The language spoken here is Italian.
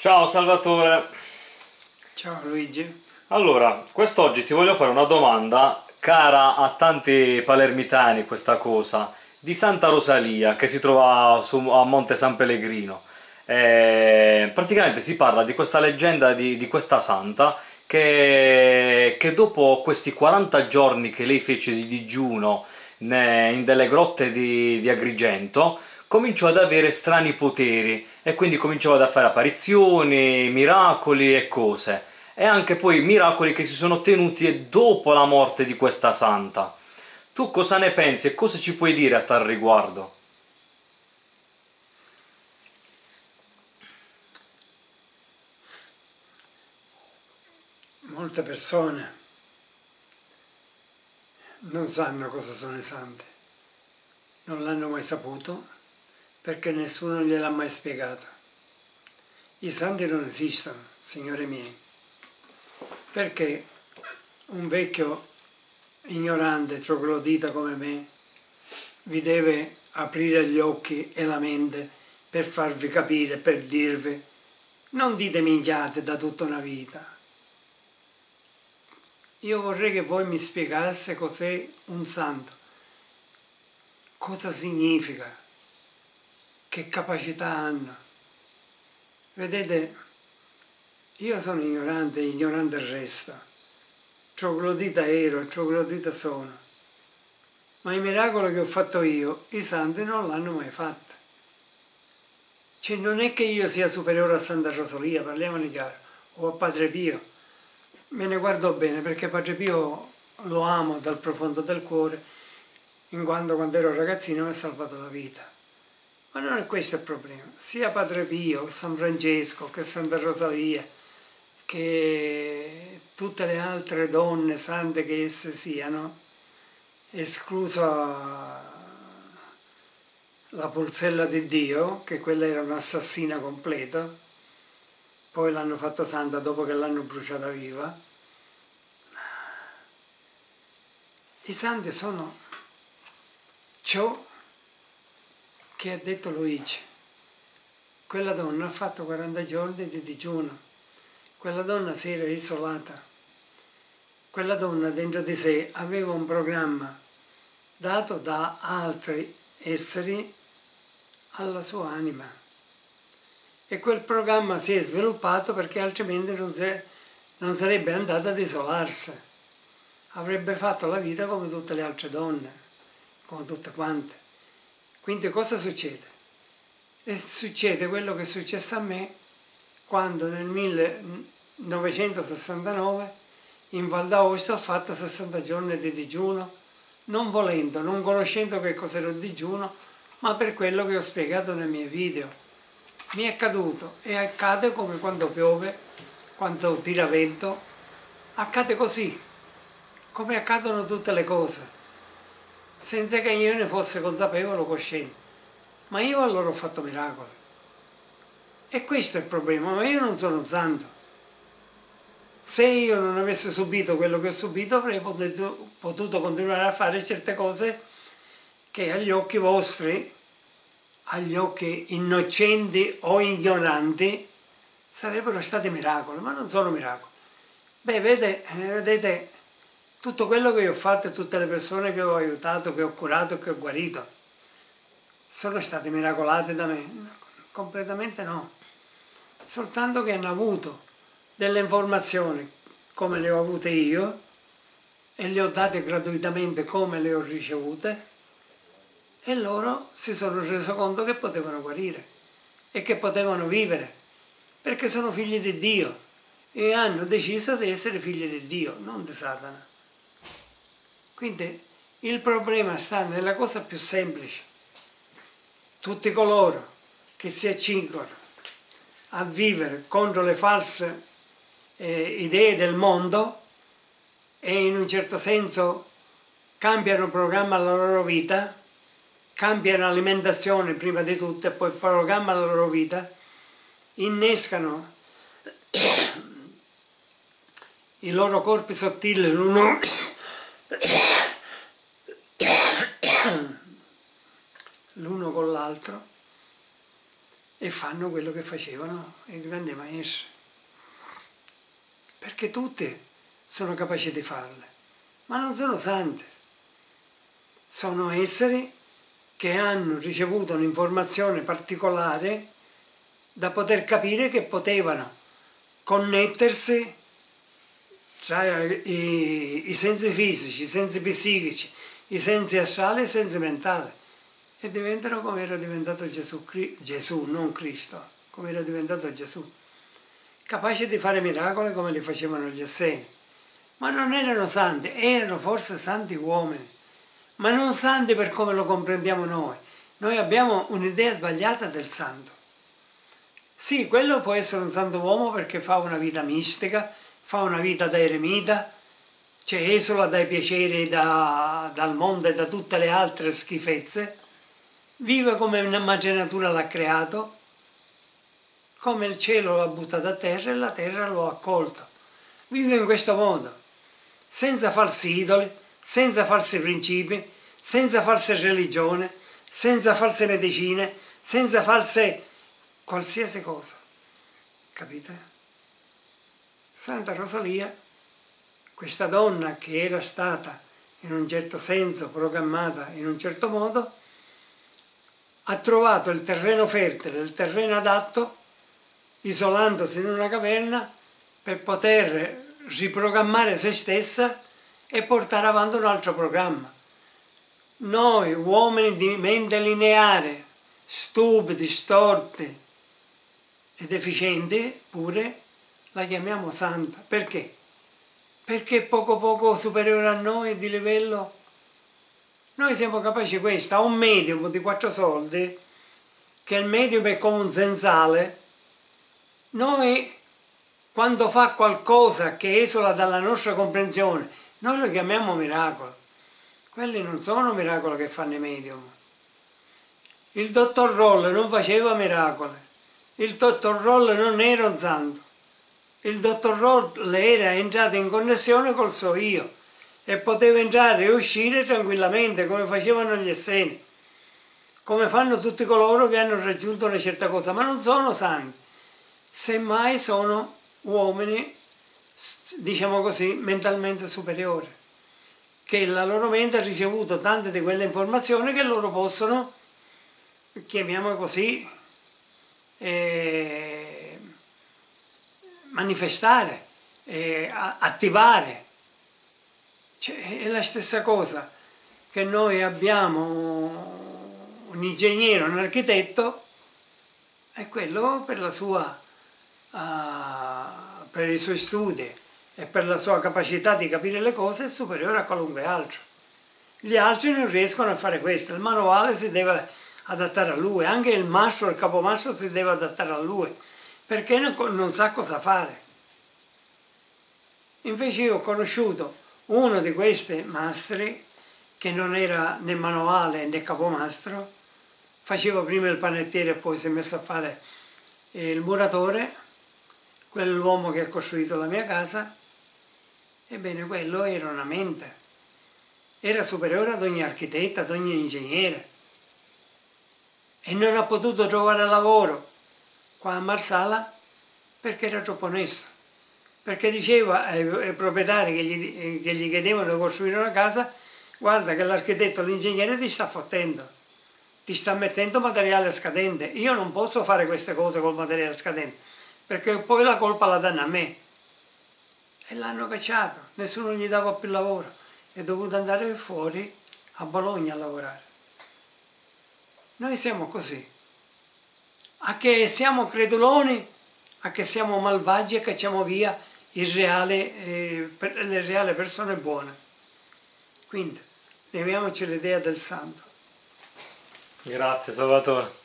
Ciao Salvatore. Ciao Luigi. Allora, quest'oggi ti voglio fare una domanda cara a tanti palermitani, questa cosa, di Santa Rosalia che si trova a Monte San Pellegrino. Praticamente si parla di questa leggenda di questa santa che dopo questi 40 giorni che lei fece di digiuno in delle grotte di Agrigento, cominciò ad avere strani poteri e quindi cominciò a fare apparizioni, miracoli e cose. E anche poi miracoli che si sono ottenuti dopo la morte di questa santa. Tu cosa ne pensi e cosa ci puoi dire a tal riguardo? Molte persone non sanno cosa sono i santi, non l'hanno mai saputo perché nessuno gliel'ha mai spiegato. I santi non esistono, signori miei, perché un vecchio ignorante, troglodita come me, vi deve aprire gli occhi e la mente per farvi capire, per dirvi, non dite minchiate da tutta una vita. Io vorrei che voi mi spiegasse cos'è un santo, cosa significa, che capacità hanno. Vedete, io sono ignorante e ignorante resto, troglodita ero, troglodita sono, ma i miracoli che ho fatto io, i santi non l'hanno mai fatto. Cioè non è che io sia superiore a Santa Rosalia, parliamone chiaro, o a Padre Pio. Me ne guardo bene perché Padre Pio lo amo dal profondo del cuore, in quanto quando ero ragazzino mi ha salvato la vita. Ma non è questo il problema. Sia Padre Pio, che San Francesco, che Santa Rosalia, che tutte le altre donne sante che esse siano, esclusa la Pulzella di Dio, che quella era un'assassina completa, poi l'hanno fatta santa dopo che l'hanno bruciata viva. I santi sono ciò che ha detto Luigi. Quella donna ha fatto 40 giorni di digiuno, quella donna si era isolata, quella donna dentro di sé aveva un programma dato da altri esseri alla sua anima. E quel programma si è sviluppato perché altrimenti non sarebbe andata ad isolarsi. Avrebbe fatto la vita come tutte le altre donne, come tutte quante. Quindi cosa succede? E succede quello che è successo a me quando nel 1969 in Val d'Aosta ho fatto 60 giorni di digiuno, non volendo, non conoscendo che cos'era il digiuno, ma per quello che ho spiegato nei miei video. Mi è accaduto e accade come quando piove, quando tira vento, accade così, come accadono tutte le cose, senza che io ne fosse consapevole o cosciente. Ma io allora ho fatto miracoli. E questo è il problema, ma io non sono un santo. Se io non avessi subito quello che ho subito avrei potuto continuare a fare certe cose che agli occhi vostri, agli occhi innocenti o ignoranti, sarebbero stati miracoli, ma non sono miracoli. Beh, vedete, tutto quello che io ho fatto e tutte le persone che ho aiutato, che ho curato e che ho guarito, sono state miracolate da me? Completamente no. Soltanto che hanno avuto delle informazioni come le ho avute io e le ho date gratuitamente come le ho ricevute, e loro si sono reso conto che potevano guarire e che potevano vivere, perché sono figli di Dio e hanno deciso di essere figli di Dio, non di Satana. Quindi il problema sta nella cosa più semplice. Tutti coloro che si accingono a vivere contro le false idee del mondo e in un certo senso cambiano programma alla loro vita, cambiano alimentazione prima di tutto e poi programma la loro vita, innescano i loro corpi sottili l'uno con l'altro e fanno quello che facevano i grandi maestri. Perché tutti sono capaci di farle, ma non sono santi. Sono esseri che hanno ricevuto un'informazione particolare da poter capire che potevano connettersi tra i sensi fisici, i sensi psichici, i sensi astrali e i sensi mentali, e diventano come era diventato Gesù, non Cristo, come era diventato Gesù, capaci di fare miracoli come li facevano gli esseni. Ma non erano santi, erano forse santi uomini, ma non santi per come lo comprendiamo noi. Noi abbiamo un'idea sbagliata del santo. Sì, quello può essere un santo uomo perché fa una vita mistica, fa una vita da eremita, cioè esula dai piaceri dal mondo e da tutte le altre schifezze, vive come una madre natura l'ha creato, come il cielo l'ha buttato a terra e la terra lo ha accolto. Vive in questo modo, senza falsi idoli, senza falsi principi, senza false religioni, senza false medicine, senza false qualsiasi cosa. Capite? Santa Rosalia, questa donna che era stata in un certo senso programmata in un certo modo, ha trovato il terreno fertile, il terreno adatto, isolandosi in una caverna per poter riprogrammare se stessa e portare avanti un altro programma. Noi, uomini di mente lineare, stupidi, storti e deficienti pure, la chiamiamo santa. Perché? Perché è poco superiore a noi di livello. Noi siamo capaci di questo. A un medium di 4 soldi, che il medium è come un sensale, noi quando fa qualcosa che esula dalla nostra comprensione, noi lo chiamiamo miracolo. Quelli non sono miracoli che fanno i medium. Il dottor Roll non faceva miracoli. Il dottor Roll non era un santo. Il dottor Roll era entrato in connessione col suo io e poteva entrare e uscire tranquillamente come facevano gli esseni, come fanno tutti coloro che hanno raggiunto una certa cosa, ma non sono santi, semmai sono uomini, diciamo così, mentalmente superiori, che la loro mente ha ricevuto tante di quelle informazioni che loro possono, chiamiamo così, manifestare, attivare. Cioè, è la stessa cosa che noi abbiamo un ingegnere, un architetto, e quello per la sua, per i suoi studi e per la sua capacità di capire le cose è superiore a qualunque altro. Gli altri non riescono a fare questo, il manuale si deve adattare a lui, anche il mastro, il capomastro si deve adattare a lui, perché non sa cosa fare. Invece io ho conosciuto uno di questi mastri che non era né manuale né capomastro, faceva prima il panettiere e poi si è messo a fare il muratore, quell'uomo che ha costruito la mia casa. Ebbene, quello era una mente, era superiore ad ogni architetto, ad ogni ingegnere, e non ha potuto trovare lavoro qua a Marsala perché era troppo onesto, perché diceva ai proprietari che gli chiedevano di costruire una casa: guarda che l'architetto, l'ingegnere ti sta fottendo, ti sta mettendo materiale scadente, io non posso fare queste cose col materiale scadente perché poi la colpa la danno a me. E l'hanno cacciato, nessuno gli dava più lavoro, è dovuto andare fuori a Bologna a lavorare. Noi siamo così, a che siamo creduloni, a che siamo malvagi e cacciamo via le reali persone buone. Quindi leviamoci l'idea del santo. Grazie Salvatore.